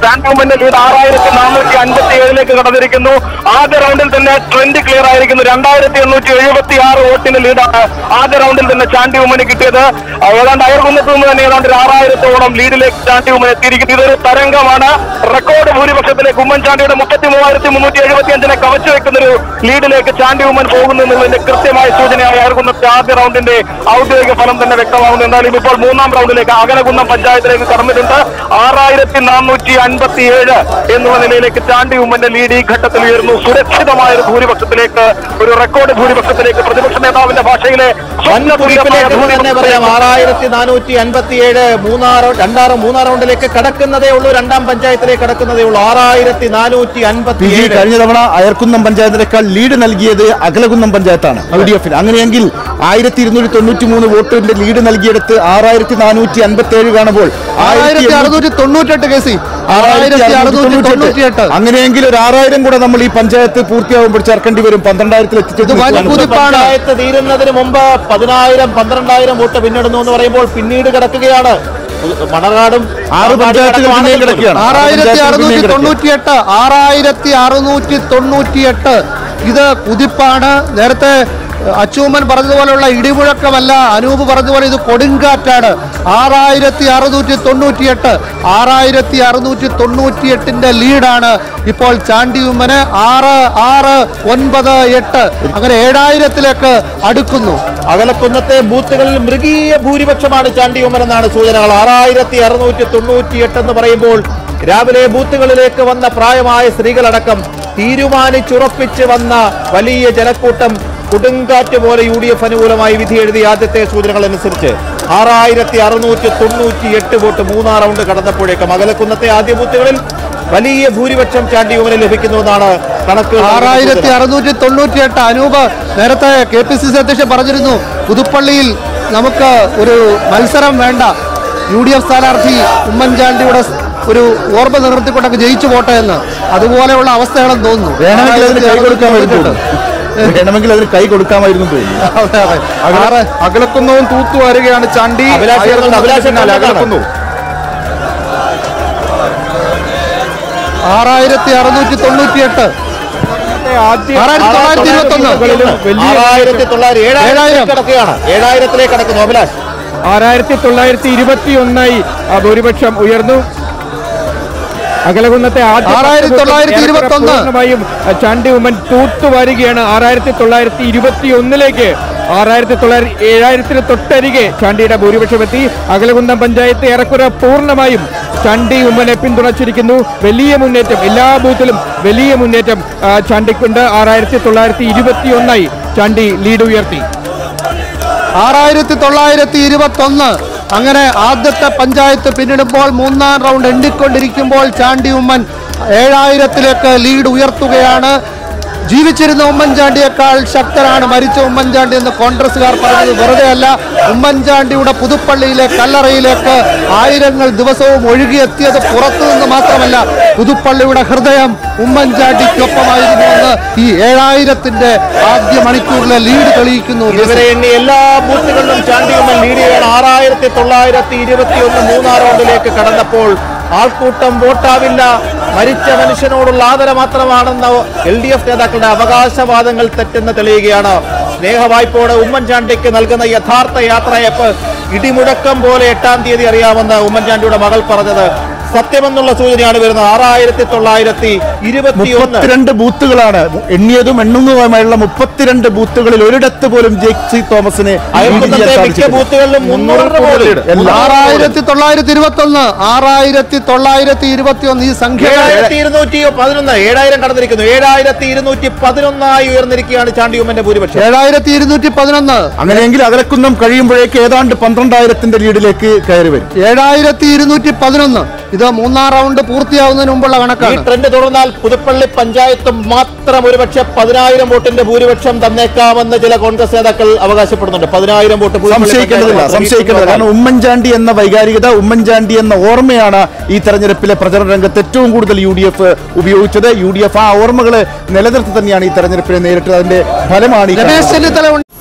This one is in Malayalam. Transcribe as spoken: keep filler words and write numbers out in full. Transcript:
ചാണ്ടി ഉമ്മന്റെ ലീഡ് ആറായിരത്തി നാനൂറ്റി അൻപത്തി ഏഴിലേക്ക് കടന്നിരിക്കുന്നു. ആദ്യ റൗണ്ടിൽ തന്നെ ട്രെൻഡ് ക്ലിയർ ആയിരിക്കുന്നു. രണ്ടായിരത്തി എണ്ണൂറ്റി എഴുപത്തി ആറ് വോട്ടിന്റെ ലീഡാണ് ആദ്യ റൗണ്ടിൽ തന്നെ ചാണ്ടി ഉമ്മന് കിട്ടിയത്. ഏതാണ്ട് അയർകുന്നത്ത് നിന്ന് തന്നെ ഏതാണ്ട് ഒരു ആറായിരത്തോളം ലീഡിലേക്ക് ചാണ്ടി ഉമ്മൻ എത്തിയിരിക്കുന്നു. ഇതൊരു തരംഗമാണ്. റെക്കോർഡ് ഭൂരിപക്ഷത്തിലേക്ക് ഉമ്മൻചാണ്ടിയുടെ മുപ്പത്തി മൂവായിരത്തി മുന്നൂറ്റി എഴുപത്തി അഞ്ചിനെ കവച്ചു വെക്കുന്ന ഒരു ലീഡിലേക്ക് ചാണ്ടി ഉമ്മൻ പോകുന്നു എന്നുള്ളതിന്റെ കൃത്യമായ സൂചനയായി അയർകുന്നത്തെ ആദ്യ റൗണ്ടിന്റെ ഔദ്യോഗിക ഫലം തന്നെ വ്യക്തമാകുന്നു. എന്തായാലും ഇപ്പോൾ മൂന്നാം റൗണ്ടിലേക്ക് അകലകുന്നം പഞ്ചായത്തിലേക്ക് കടന്നിട്ടുണ്ട്. ആറായിരത്തി നാനൂറ്റി അൻപത്തി ഏഴ് എന്നുള്ള നിലയിലേക്ക് ചാണ്ടി ഉമ്മന്റെ ലീഡ് ഈ ഘട്ടത്തിൽ ഉയർന്നു. സുരക്ഷിതമായ ഒരു ഭൂരിപക്ഷത്തിലേക്ക്, ഒരു റെക്കോർഡ് ഭൂരിപക്ഷത്തിലേക്ക് പ്രതിപക്ഷ നേതാവിന്റെ ഭാഷയിലെ ആറായിരത്തി നാനൂറ്റി അൻപത്തി ഏഴ് മൂന്നാം രണ്ടാം മൂന്നാം റൗണ്ടിലേക്ക് കടക്കുന്നതേ ഉള്ളൂ. രണ്ടാം പഞ്ചായത്തിലേക്ക് കടക്കുന്നതേ ഉള്ളൂ. ആറായിരത്തി നാനൂറ്റി അൻപത്തി ഏഴ്. കഴിഞ്ഞ തവണ അയർക്കുന്നം പഞ്ചായത്തിനേക്കാൾ ലീഡ് നൽകിയത് അകലകുന്നം പഞ്ചായത്താണ് യു ഡി എഫിൽ. അങ്ങനെയെങ്കിൽ ആയിരത്തി ഇരുന്നൂറ്റി തൊണ്ണൂറ്റി മൂന്ന് വോട്ടിന്റെ ലീഡ് നൽകിയെടുത്ത് ആറായിരത്തി നാനൂറ്റി അൻപത്തി ഏഴ് കാണുമ്പോൾ ആയിരത്തി അറുന്നൂറ്റി തൊണ്ണൂറ്റെട്ട് കേസി അങ്ങനെയെങ്കിൽ ഒരു ആറായിരം കൂടെ നമ്മൾ ഈ പഞ്ചായത്ത് പൂർത്തിയാകുമ്പോൾ ചേർക്കേണ്ടി വരും. പന്ത്രണ്ടായിരത്തിൽ എത്തിച്ചത് പഞ്ചായത്ത് തീരുന്നതിന് മുമ്പ് പതിനായിരം പന്ത്രണ്ടായിരം വോട്ട് പിന്നിടുന്നു എന്ന് പറയുമ്പോൾ പിന്നീട് കിടക്കുകയാണ് മണർകാടും ആറ് പഞ്ചായത്തുകൾ കിടക്കുകയാണ്. ആറായിരത്തി അറുന്നൂറ്റി തൊണ്ണൂറ്റിയെട്ട് ആറായിരത്തി അറുന്നൂറ്റി തൊണ്ണൂറ്റിയെട്ട് ഇത് കുതിപ്പാണ്. നേരത്തെ അച്ചൂമ്മൻ പറഞ്ഞതുപോലെയുള്ള ഇടിമുഴക്കമല്ല, അനൂപ് പറഞ്ഞതുപോലെ ഇത് കൊടുങ്കാറ്റാണ്. ആറായിരത്തി അറുന്നൂറ്റി തൊണ്ണൂറ്റിയെട്ട് ആറായിരത്തി അറുന്നൂറ്റി തൊണ്ണൂറ്റിയെട്ടിന്റെ ലീഡാണ് ഇപ്പോൾ ചാണ്ടി ഉമ്മന്. ആറ് ആറ് ഒൻപത് എട്ട് അങ്ങനെ ഏഴായിരത്തിലേക്ക് അടുക്കുന്നു. അകലക്കുന്നത്തെ ബൂത്തുകളിൽ മൃഗീയ ഭൂരിപക്ഷമാണ് ചാണ്ടി ഉമ്മൻ എന്നാണ് സൂചനകൾ. ആറായിരത്തി അറുന്നൂറ്റി തൊണ്ണൂറ്റിയെട്ട് എന്ന് പറയുമ്പോൾ രാവിലെ ബൂത്തുകളിലേക്ക് വന്ന പ്രായമായ സ്ത്രീകളടക്കം തീരുമാനിച്ചുറപ്പിച്ച് വന്ന വലിയ ജനക്കൂട്ടം കൊടുങ്കാറ്റ് പോലെ യു ഡി എഫ് അനുകൂലമായി വിധി എഴുതിയ ആദ്യത്തെ സൂചനകൾ അനുസരിച്ച് ആറായിരത്തി അറുന്നൂറ്റി തൊണ്ണൂറ്റി എട്ട് വോട്ട് മൂന്നാം റൗണ്ട് കടന്നപ്പോഴേക്കും അകലക്കുന്നത്തെ ആദ്യ ബൂത്തുകളിൽ വലിയ ഭൂരിപക്ഷം ചാണ്ടി ഉമ്മന് ലഭിക്കുന്നുവെന്നാണ് കണക്ക്. ആറായിരത്തി അറുന്നൂറ്റി തൊണ്ണൂറ്റി എട്ട്. അനൂപ് നേരത്തെ കെ പി സി സി അധ്യക്ഷൻ പറഞ്ഞിരുന്നു, പുതുപ്പള്ളിയിൽ നമുക്ക് ഒരു മത്സരം വേണ്ട, യു ഡി എഫ് സ്ഥാനാർത്ഥി ഉമ്മൻചാണ്ടിയുടെ ഒരു ഓർമ്മ നിർത്തിക്കൊണ്ടൊക്കെ ജയിച്ചു പോട്ടെ എന്ന്. അതുപോലെയുള്ള അവസ്ഥയാണെന്ന് തോന്നുന്നു. വേണമെങ്കിൽ അതിന് കൈ കൊടുക്കാമായിരുന്നു തോന്നുന്നു. അകലക്കുന്നവും തൂത്തുവാരുകയാണ് ചാണ്ടി. അകലക്കുന്നു. ആറായിരത്തി അറുന്നൂറ്റി തൊണ്ണൂറ്റി എട്ട് തൊള്ളായിരത്തി ഇരുപത്തി ഒന്ന് ആറായിരത്തി തൊള്ളായിരത്തി ഏഴായിരം കിടക്കുകയാണ്. ഏഴായിരത്തിലേക്ക് കടക്കുന്നു അഭിലാഷ്. ആറായിരത്തി തൊള്ളായിരത്തി ഇരുപത്തി ഒന്നായി ഭൂരിപക്ഷം ഉയർന്നു. അകലകുന്നത്തെ ആറായിരത്തി തൊള്ളായിരത്തി ഇരുപത്തി ഒന്നുമായും ചാണ്ടി ഉമ്മൻ തൂത്തുവാരുകയാണ്. ആറായിരത്തി തൊള്ളായിരത്തി ഇരുപത്തി ഒന്നിലേക്ക് ആറായിരത്തി തൊള്ളായിരത്തി ഏഴായിരത്തിന് തൊട്ടരികെ ചാണ്ടിയുടെ ഭൂരിപക്ഷമെത്തി. അകലകുന്നം പഞ്ചായത്ത് ഏറെക്കുറെ പൂർണ്ണമായും ചാണ്ടി ഉമ്മനെ പിന്തുണച്ചിരിക്കുന്നു. വലിയ മുന്നേറ്റം, എല്ലാ ബൂത്തിലും വലിയ മുന്നേറ്റം ചാണ്ടിക്കുണ്ട്. ആറായിരത്തി തൊള്ളായിരത്തി ഇരുപത്തി ഒന്നായി ചാണ്ടി ലീഡ് ഉയർത്തി. ആറായിരത്തി തൊള്ളായിരത്തി ഇരുപത്തി ഒന്ന് അങ്ങനെ ആദ്യത്തെ പഞ്ചായത്ത് പിന്നിടുമ്പോൾ മൂന്നാം റൗണ്ട് എണ്ണിക്കൊണ്ടിരിക്കുമ്പോൾ ചാണ്ടി ഉമ്മൻ ഏഴായിരത്തിലേക്ക് ലീഡ് ഉയർത്തുകയാണ്. ജീവിച്ചിരുന്ന ഉമ്മൻചാണ്ടിയേക്കാൾ ശക്തനാണ് മരിച്ച ഉമ്മൻചാണ്ടി എന്ന് കോൺഗ്രസുകാർ പറഞ്ഞത് വെറുതെ അല്ല. ഉമ്മൻചാണ്ടിയുടെ പുതുപ്പള്ളിയിലെ കല്ലറയിലേക്ക് ആയിരങ്ങൾ ദിവസവും ഒഴുകിയെത്തിയത് പുറത്തുനിന്ന് മാത്രമല്ല, പുതുപ്പള്ളിയുടെ ഹൃദയം ഉമ്മൻചാണ്ടിക്കൊപ്പമായിരുന്നുവെന്ന് ഈ ഏഴായിരത്തിന്റെ ആദ്യ മണിക്കൂറിലെ ലീഡ് തെളിയിക്കുന്നു. ഇവരെ എണ്ണി എല്ലാ ബൂത്തുകളിലും ചാണ്ടി ഉമ്മൻ ലീഡ് ചെയ്യണം. ആറായിരത്തി തൊള്ളായിരത്തി ഇരുപത്തി ഒന്ന് മൂന്നാം റൗണ്ടിലേക്ക് കടന്നപ്പോൾ ആൾക്കൂട്ടം വോട്ടാവില്ല, മരിച്ച മനുഷ്യനോടുള്ള ആദര മാത്രമാണെന്ന എൽ ഡി എഫ് നേതാക്കളുടെ അവകാശവാദങ്ങൾ തെറ്റെന്ന് തെളിയുകയാണ്. സ്നേഹവായ്പോടെ ഉമ്മൻചാണ്ടിക്ക് നൽകുന്ന യഥാർത്ഥ യാത്രയപ്പ് ഇടിമുഴക്കം പോലെ എട്ടാം തീയതി അറിയാമെന്ന് ഉമ്മൻചാണ്ടിയുടെ മകൾ പറഞ്ഞത് സത്യമെന്നുള്ള സൂചനയാണ് വരുന്നത്. ആറായിരത്തി തൊള്ളായിരത്തി ഇരുപത്തി ഒന്ന് ബൂത്തുകളാണ് എണ്ണിയതും എണ്ണുന്നതുമായുള്ള മുപ്പത്തിരണ്ട് ബൂത്തുകളിൽ ഒരിടത്ത് പോലും ജെയ്സി തോമസിന് മിക്ക ബൂത്തുകളിലും ആറായിരത്തി തൊള്ളായിരത്തി ഇരുപത്തി ഒന്ന് ആറായിരത്തി തൊള്ളായിരത്തി ഇരുപത്തി ഒന്ന് ഈ സംഖ്യ ഇരുന്നൂറ്റി പതിനൊന്ന് ഏഴായിരം കടന്നിരിക്കുന്നു. ഏഴായിരത്തി ഇരുന്നൂറ്റി പതിനൊന്നായി ഉയർന്നിരിക്കുകയാണ് ചാണ്ടി ഉമ്മന്റെ ഭൂരിപക്ഷം. ഏഴായിരത്തി ഇരുന്നൂറ്റി പതിനൊന്ന് അങ്ങനെയെങ്കിൽ അകലക്കുന്നം കഴിയുമ്പോഴേക്ക് ഏതാണ്ട് പന്ത്രണ്ടായിരത്തിന്റെ ലീഡിലേക്ക് കയറി വരും. ഏഴായിരത്തി ഇരുന്നൂറ്റി പതിനൊന്ന് ഇത് മൂന്നാം റൗണ്ട് പൂർത്തിയാവുന്നതിന് മുമ്പുള്ള കണക്കാണ്. ട്രെൻഡ് തുടർന്നാൽ പുതുപ്പള്ളി പഞ്ചായത്ത് മാത്രം ഒരുപക്ഷെ പതിനായിരം വോട്ടിന്റെ ഭൂരിപക്ഷം തന്നേക്കാമെന്ന് ചില കോൺഗ്രസ് നേതാക്കൾ അവകാശപ്പെടുന്നുണ്ട്. പതിനായിരം വോട്ട് സംശയിക്കേണ്ടതില്ല സംശയിക്കേണ്ടത് കാരണം ഉമ്മൻചാണ്ടി എന്ന വൈകാരികത, ഉമ്മൻചാണ്ടി എന്ന ഓർമ്മയാണ് ഈ തെരഞ്ഞെടുപ്പിലെ പ്രചരണ രംഗത്ത് ഏറ്റവും കൂടുതൽ യു ഡി എഫ് ഉപയോഗിച്ചത്. യു ഡി എഫ് ആ ഓർമ്മകളെ നിലനിർത്തി തന്നെയാണ് ഈ തെരഞ്ഞെടുപ്പിനെ നേരിട്ടത്. അതിന്റെ ഫലമാണ്